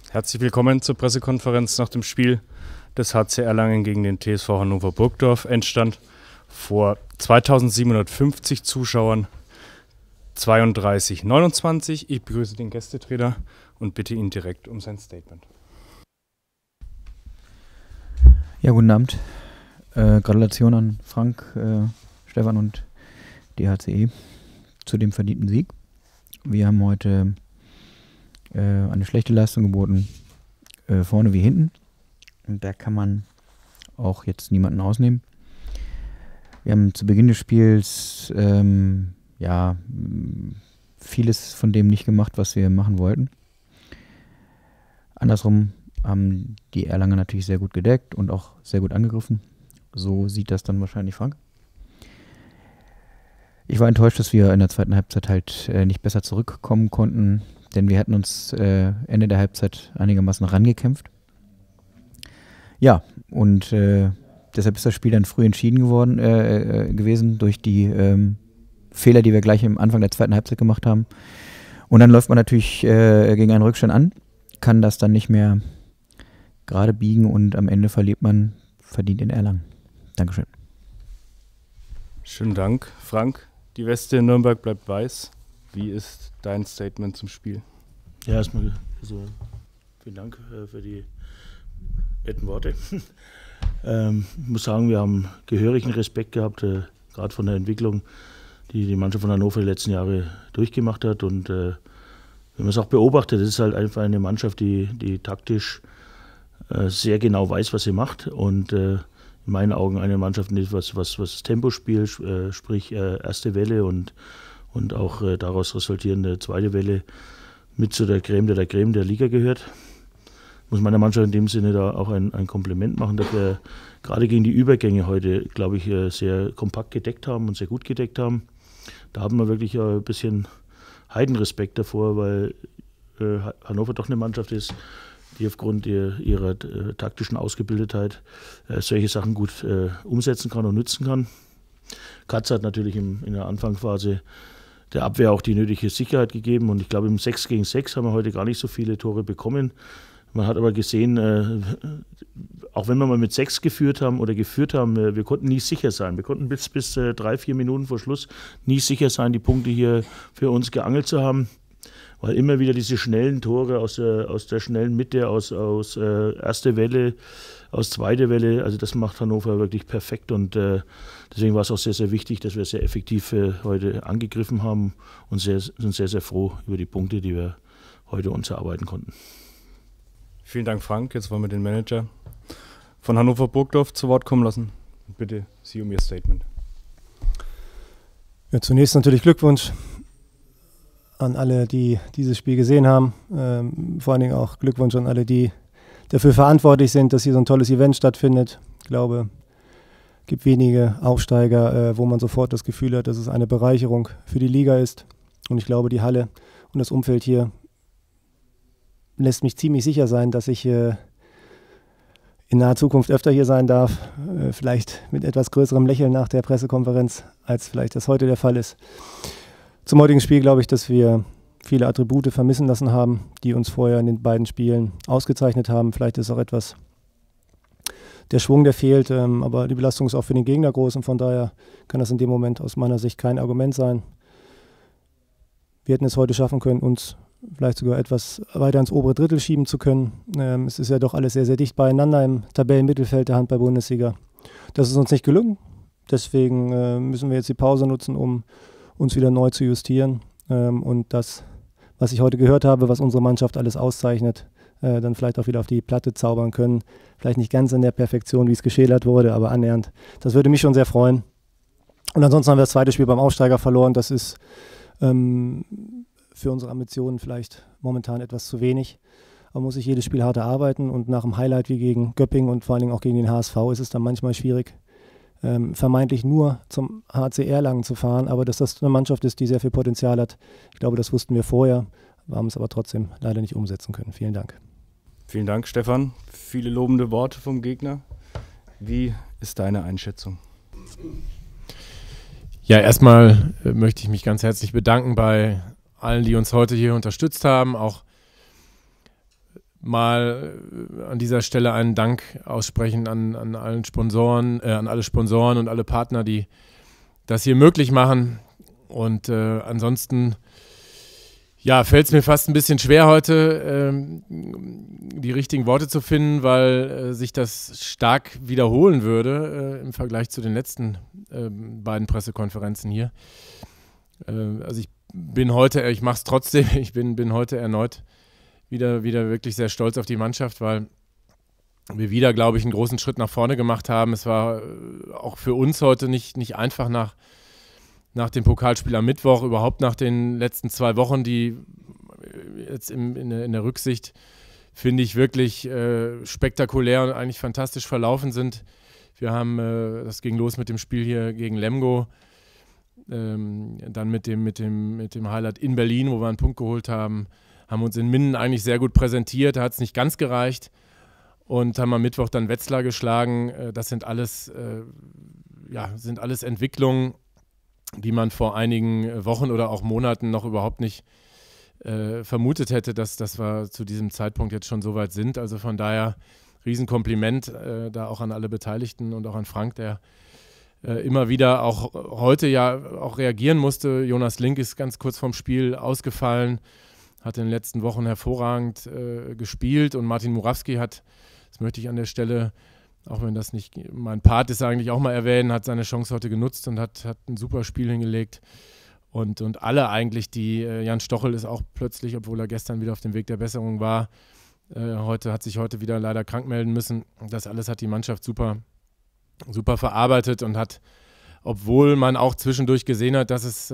Herzlich willkommen zur Pressekonferenz nach dem Spiel des HC Erlangen gegen den TSV Hannover Burgdorf. Endstand vor 2750 Zuschauern 32:29. Ich begrüße den Gästetrainer und bitte ihn direkt um sein Statement. Ja, guten Abend. Gratulation an Frank, Stefan und die HCE zu dem verdienten Sieg. Wir haben heute eine schlechte Leistung geboten, vorne wie hinten. Und da kann man auch jetzt niemanden ausnehmen. Wir haben zu Beginn des Spiels vieles von dem nicht gemacht, was wir machen wollten. Andersrum haben die Erlanger natürlich sehr gut gedeckt und auch sehr gut angegriffen. So sieht das dann wahrscheinlich Frank. Ich war enttäuscht, dass wir in der zweiten Halbzeit halt nicht besser zurückkommen konnten, denn wir hatten uns Ende der Halbzeit einigermaßen rangekämpft. Ja, und deshalb ist das Spiel dann früh entschieden gewesen durch die Fehler, die wir gleich am Anfang der zweiten Halbzeit gemacht haben. Und dann läuft man natürlich gegen einen Rückstand an, kann das dann nicht mehr gerade biegen und am Ende verliert man verdient in Erlangen. Dankeschön. Schönen Dank, Frank. Die Weste in Nürnberg bleibt weiß. Wie ist dein Statement zum Spiel? Ja, erstmal vielen Dank für die netten Worte. Ich muss sagen, wir haben gehörigen Respekt gehabt, gerade von der Entwicklung, die die Mannschaft von Hannover die letzten Jahre durchgemacht hat. Und wenn man es auch beobachtet, das ist halt einfach eine Mannschaft, die taktisch sehr genau weiß, was sie macht. Und in meinen Augen eine Mannschaft, was das Tempospiel, sprich erste Welle und auch daraus resultierende zweite Welle mit zu der Creme der Liga gehört. Muss meiner Mannschaft in dem Sinne da auch ein Kompliment machen, dass wir gerade gegen die Übergänge heute, glaube ich, sehr kompakt gedeckt haben und sehr gut gedeckt haben. Da haben wir wirklich ein bisschen Heidenrespekt davor, weil Hannover doch eine Mannschaft ist, die aufgrund ihrer taktischen Ausgebildetheit solche Sachen gut umsetzen kann und nützen kann. Katz hat natürlich in der Anfangsphase der Abwehr auch die nötige Sicherheit gegeben und ich glaube im 6 gegen 6 haben wir heute gar nicht so viele Tore bekommen. Man hat aber gesehen, auch wenn wir mal mit 6 geführt haben, wir konnten nie sicher sein. Wir konnten bis 3-4 Minuten vor Schluss nie sicher sein, die Punkte hier für uns geangelt zu haben. Weil immer wieder diese schnellen Tore aus der schnellen Mitte, aus erste Welle, aus zweite Welle, also das macht Hannover wirklich perfekt und deswegen war es auch sehr, sehr wichtig, dass wir sehr effektiv heute angegriffen haben und sind sehr, sehr froh über die Punkte, die wir heute uns erarbeiten konnten. Vielen Dank, Frank. Jetzt wollen wir den Manager von Hannover Burgdorf zu Wort kommen lassen. Bitte Sie um Ihr Statement. Ja, zunächst natürlich Glückwunsch an alle, die dieses Spiel gesehen haben. Vor allen Dingen auch Glückwunsch an alle, die dafür verantwortlich sind, dass hier so ein tolles Event stattfindet. Ich glaube, es gibt wenige Aufsteiger, wo man sofort das Gefühl hat, dass es eine Bereicherung für die Liga ist. Und ich glaube, die Halle und das Umfeld hier lässt mich ziemlich sicher sein, dass ich in naher Zukunft öfter hier sein darf. Vielleicht mit etwas größerem Lächeln nach der Pressekonferenz, als vielleicht das heute der Fall ist. Zum heutigen Spiel glaube ich, dass wir viele Attribute vermissen lassen haben, die uns vorher in den beiden Spielen ausgezeichnet haben. Vielleicht ist auch etwas der Schwung, der fehlt, aber die Belastung ist auch für den Gegner groß und von daher kann das in dem Moment aus meiner Sicht kein Argument sein. Wir hätten es heute schaffen können, uns vielleicht sogar etwas weiter ins obere Drittel schieben zu können. Es ist ja doch alles sehr, sehr dicht beieinander im Tabellenmittelfeld der Handball-Bundesliga. Das ist uns nicht gelungen, deswegen müssen wir jetzt die Pause nutzen, um uns wieder neu zu justieren und das, was ich heute gehört habe, was unsere Mannschaft alles auszeichnet, dann vielleicht auch wieder auf die Platte zaubern können. Vielleicht nicht ganz in der Perfektion, wie es geschildert wurde, aber annähernd. Das würde mich schon sehr freuen. Und ansonsten haben wir das zweite Spiel beim Aufsteiger verloren. Das ist für unsere Ambitionen vielleicht momentan etwas zu wenig. Man muss sich jedes Spiel hart erarbeiten und nach einem Highlight wie gegen Göppingen und vor allen Dingen auch gegen den HSV ist es dann manchmal schwierig, vermeintlich nur zum HC Erlangen zu fahren, aber dass das eine Mannschaft ist, die sehr viel Potenzial hat. Ich glaube, das wussten wir vorher, wir haben es aber trotzdem leider nicht umsetzen können. Vielen Dank. Vielen Dank, Stefan. Viele lobende Worte vom Gegner. Wie ist deine Einschätzung? Ja, erstmal möchte ich mich ganz herzlich bedanken bei allen, die uns heute hier unterstützt haben, auch mal an dieser Stelle einen Dank aussprechen an allen Sponsoren, an alle Sponsoren und alle Partner, die das hier möglich machen. Und ansonsten fällt es mir fast ein bisschen schwer heute, die richtigen Worte zu finden, weil sich das stark wiederholen würde im Vergleich zu den letzten beiden Pressekonferenzen hier. Also ich bin heute, ich mache es trotzdem, ich bin heute erneut wieder wirklich sehr stolz auf die Mannschaft, weil wir wieder, glaube ich, einen großen Schritt nach vorne gemacht haben. Es war auch für uns heute nicht einfach nach dem Pokalspiel am Mittwoch, überhaupt nach den letzten 2 Wochen, die jetzt in der Rücksicht, finde ich, wirklich spektakulär und eigentlich fantastisch verlaufen sind. Wir haben, das ging los mit dem Spiel hier gegen Lemgo, dann mit dem Highlight in Berlin, wo wir einen Punkt geholt haben uns in Minden eigentlich sehr gut präsentiert, da hat es nicht ganz gereicht und haben am Mittwoch dann Wetzlar geschlagen. Das sind alles Entwicklungen, die man vor einigen Wochen oder auch Monaten noch überhaupt nicht vermutet hätte, dass wir zu diesem Zeitpunkt jetzt schon so weit sind. Also von daher Riesenkompliment da auch an alle Beteiligten und auch an Frank, der immer wieder auch heute auch reagieren musste. Jonas Link ist ganz kurz vorm Spiel ausgefallen, hat in den letzten Wochen hervorragend gespielt und Martin Murawski hat, das möchte ich an der Stelle, auch wenn das nicht mein Part ist, eigentlich auch mal erwähnen, hat seine Chance heute genutzt und hat ein super Spiel hingelegt. Und alle eigentlich, Jan Stochel ist auch plötzlich, obwohl er gestern wieder auf dem Weg der Besserung war, hat sich heute wieder leider krank melden müssen. Das alles hat die Mannschaft super verarbeitet und hat, obwohl man auch zwischendurch gesehen hat, dass es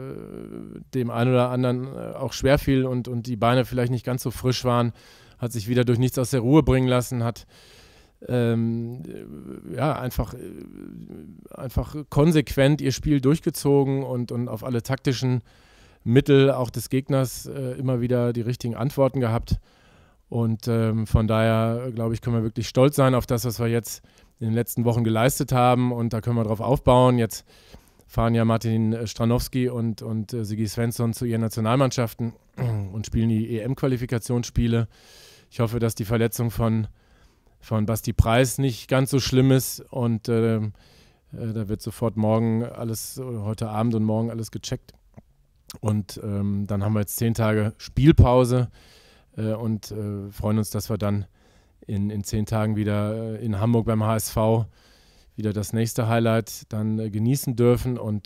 dem einen oder anderen auch schwer fiel und die Beine vielleicht nicht ganz so frisch waren, hat sich wieder durch nichts aus der Ruhe bringen lassen, hat einfach konsequent ihr Spiel durchgezogen und auf alle taktischen Mittel auch des Gegners immer wieder die richtigen Antworten gehabt. Und von daher, glaube ich, können wir wirklich stolz sein auf das, was wir jetzt in den letzten Wochen geleistet haben. Und da können wir drauf aufbauen. Jetzt fahren ja Martin Stranowski und Sigi Svensson zu ihren Nationalmannschaften und spielen die EM-Qualifikationsspiele. Ich hoffe, dass die Verletzung von Basti Preis nicht ganz so schlimm ist und da wird sofort heute Abend und morgen alles gecheckt und dann haben wir jetzt 10 Tage Spielpause und freuen uns, dass wir dann in 10 Tagen wieder in Hamburg beim HSV wieder das nächste Highlight dann genießen dürfen und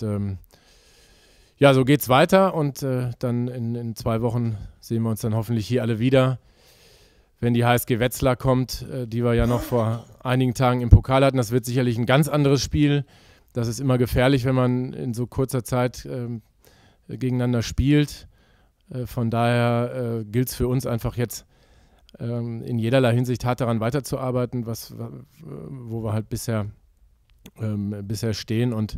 so geht's weiter und dann in 2 Wochen sehen wir uns dann hoffentlich hier alle wieder. Wenn die HSG Wetzlar kommt, die wir ja noch vor einigen Tagen im Pokal hatten, das wird sicherlich ein ganz anderes Spiel. Das ist immer gefährlich, wenn man in so kurzer Zeit gegeneinander spielt. Von daher gilt es für uns einfach jetzt in jederlei Hinsicht hart daran weiterzuarbeiten, wo wir halt bisher stehen. Und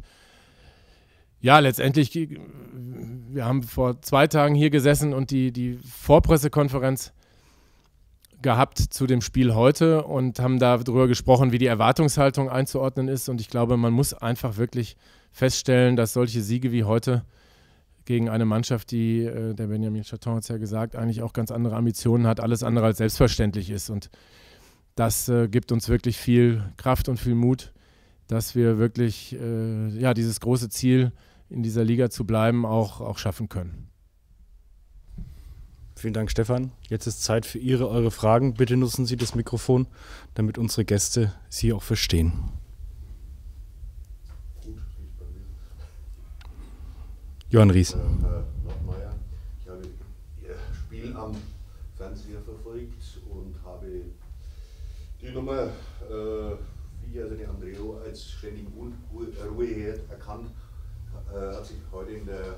ja, letztendlich, wir haben vor 2 Tagen hier gesessen und die Vorpressekonferenz gehabt zu dem Spiel heute und haben darüber gesprochen, wie die Erwartungshaltung einzuordnen ist. Und ich glaube, man muss einfach wirklich feststellen, dass solche Siege wie heute gegen eine Mannschaft, die, der Benjamin Chaton hat es ja gesagt, eigentlich auch ganz andere Ambitionen hat, alles andere als selbstverständlich ist. Und das gibt uns wirklich viel Kraft und viel Mut, dass wir wirklich dieses große Ziel, in dieser Liga zu bleiben, auch schaffen können. Vielen Dank, Stefan. Jetzt ist Zeit für eure Fragen. Bitte nutzen Sie das Mikrofon, damit unsere Gäste Sie auch verstehen. Johann Ries. Ich habe Ihr Spiel am Fernseher verfolgt und habe die Nummer 4, also die Andreo, als ständigen Ruheherd erkannt. Hat sich heute in der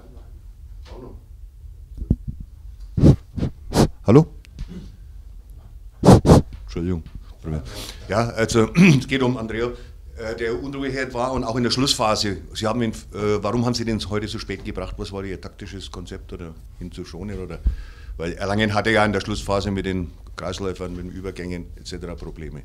Hallo? Entschuldigung. Ja, also es geht um Andrea, der Unruheherd war und auch in der Schlussphase. Sie haben ihn, warum haben Sie den heute so spät gebracht? Was war Ihr taktisches Konzept oder ihn zu schonen? Oder? Weil Erlangen hatte ja in der Schlussphase mit den Kreisläufern, mit den Übergängen etc. Probleme.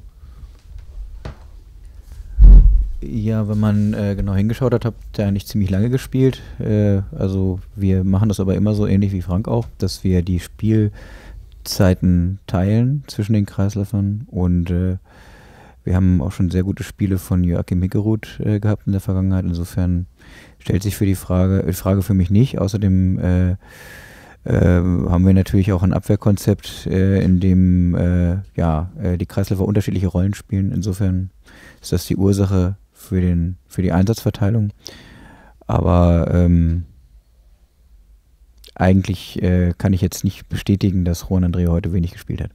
Ja, wenn man genau hingeschaut hat, habt ihr eigentlich ziemlich lange gespielt. Also wir machen das aber immer so ähnlich wie Frank auch, dass wir die Spielzeiten teilen zwischen den Kreisläufern und wir haben auch schon sehr gute Spiele von Joachim Hickeroth gehabt in der Vergangenheit. Insofern stellt sich die Frage für mich nicht. Außerdem haben wir natürlich auch ein Abwehrkonzept, in dem die Kreisläufer unterschiedliche Rollen spielen. Insofern ist das die Ursache für die Einsatzverteilung. Aber eigentlich kann ich jetzt nicht bestätigen, dass Juan Andreu heute wenig gespielt hat.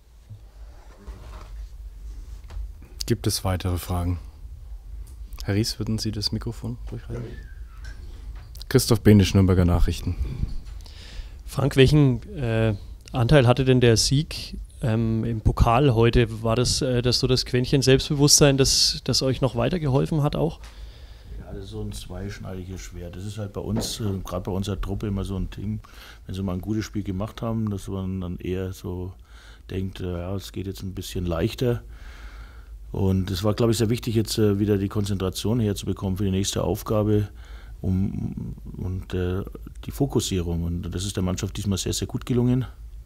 Gibt es weitere Fragen? Herr Ries, würden Sie das Mikrofon durchreichen? Christoph Behnisch, Nürnberger Nachrichten. Frank, welchen Anteil hatte denn der Sieg im Pokal heute? War das so das Quäntchen Selbstbewusstsein, das euch noch weitergeholfen hat auch? Ja, das ist so ein zweischneidiges Schwert. Das ist halt bei uns, gerade bei unserer Truppe, immer so ein Ding, wenn sie mal ein gutes Spiel gemacht haben, dass man dann eher so denkt, ja, es geht jetzt ein bisschen leichter. Und es war, glaube ich, sehr wichtig, jetzt wieder die Konzentration herzubekommen für die nächste Aufgabe und die Fokussierung. Und das ist der Mannschaft diesmal sehr, sehr gut gelungen.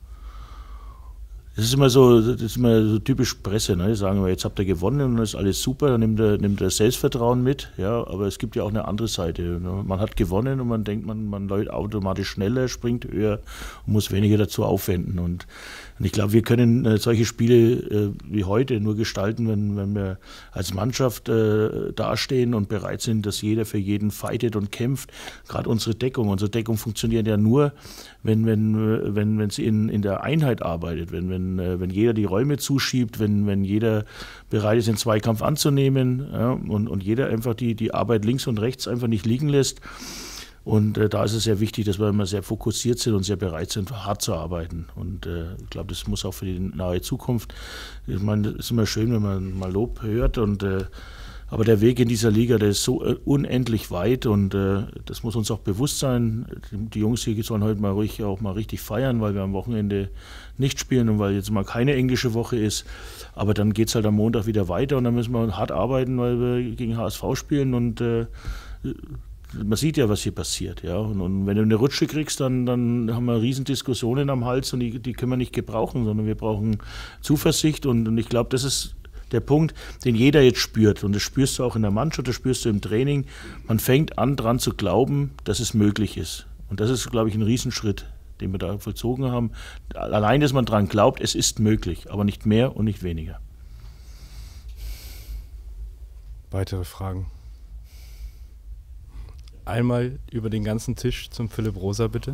Das ist immer so typisch Presse, ne? Die sagen immer, jetzt habt ihr gewonnen und dann ist alles super, dann nimmt er Selbstvertrauen mit. Ja, aber es gibt ja auch eine andere Seite. Ne? Man hat gewonnen und man denkt, man läuft automatisch schneller, springt höher und muss weniger dazu aufwenden. Und ich glaube, wir können solche Spiele wie heute nur gestalten, wenn wir als Mannschaft dastehen und bereit sind, dass jeder für jeden fightet und kämpft. Gerade unsere Deckung funktioniert ja nur, wenn sie in der Einheit arbeitet, wenn jeder die Räume zuschiebt, wenn jeder bereit ist, den Zweikampf anzunehmen, ja, und jeder einfach die Arbeit links und rechts einfach nicht liegen lässt. Und da ist es sehr wichtig, dass wir immer sehr fokussiert sind und sehr bereit sind, hart zu arbeiten. Und ich glaube, das muss auch für die nahe Zukunft. Ich meine, es ist immer schön, wenn man mal Lob hört. Aber der Weg in dieser Liga, der ist so unendlich weit und das muss uns auch bewusst sein. Die Jungs hier sollen heute mal ruhig auch mal richtig feiern, weil wir am Wochenende nicht spielen und weil jetzt mal keine englische Woche ist. Aber dann geht es halt am Montag wieder weiter und dann müssen wir hart arbeiten, weil wir gegen HSV spielen und man sieht ja, was hier passiert. Ja? Und wenn du eine Rutsche kriegst, dann haben wir riesen Diskussionen am Hals und die können wir nicht gebrauchen, sondern wir brauchen Zuversicht und ich glaube, das ist der Punkt, den jeder jetzt spürt. Und das spürst du auch in der Mannschaft, das spürst du im Training. Man fängt an, dran zu glauben, dass es möglich ist. Und das ist, glaube ich, ein Riesenschritt, den wir da vollzogen haben. Allein, dass man dran glaubt, es ist möglich, aber nicht mehr und nicht weniger. Weitere Fragen? Einmal über den ganzen Tisch zum Philipp Rosa, bitte.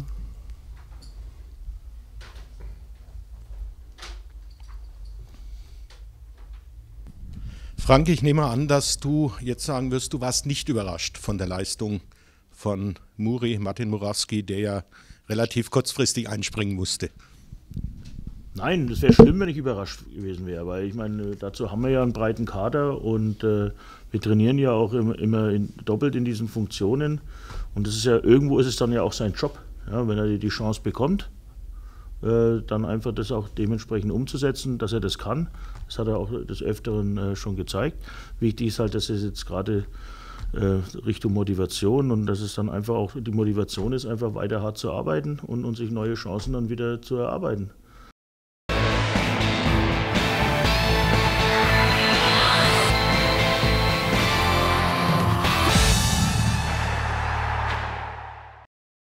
Frank, ich nehme an, dass du jetzt sagen wirst, du warst nicht überrascht von der Leistung von Martin Murawski, der ja relativ kurzfristig einspringen musste. Nein, das wäre schlimm, wenn ich überrascht gewesen wäre, weil ich meine, dazu haben wir ja einen breiten Kader und wir trainieren ja auch immer doppelt in diesen Funktionen und das ist ja, irgendwo ist es dann ja auch sein Job, ja, wenn er die Chance bekommt, dann einfach das auch dementsprechend umzusetzen, dass er das kann. Das hat er auch des Öfteren schon gezeigt. Wichtig ist halt, dass es jetzt gerade Richtung Motivation und dass es dann einfach auch die Motivation ist, einfach weiter hart zu arbeiten und sich neue Chancen dann wieder zu erarbeiten.